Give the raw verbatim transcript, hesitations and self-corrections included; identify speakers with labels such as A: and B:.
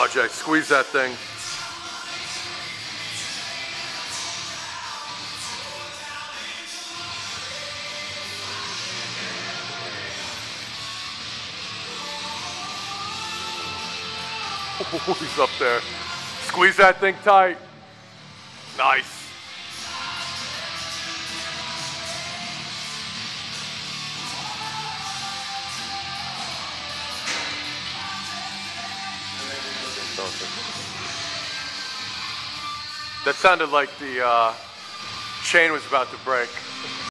A: on, Jay. Squeeze that thing. He's up there. Squeeze that thing tight. Nice. That sounded like the uh, chain was about to break.